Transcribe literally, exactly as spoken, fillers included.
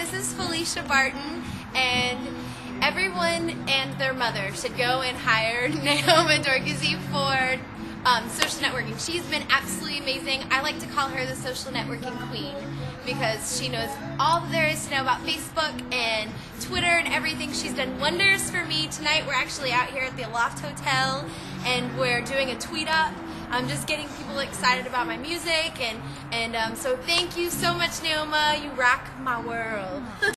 this is Felicia Barton, and everyone and their mother should go and hire Naoma Doriguzzi for um, social networking. She's been absolutely amazing. I like to call her the social networking queen because she knows all that there is to know about Facebook and Twitter and everything. She's done wonders for me. Tonight we're actually out here at the Loft Hotel and we're doing a tweet up. I'm just getting people excited about my music, and and um, so thank you so much, Naoma. You rock my world.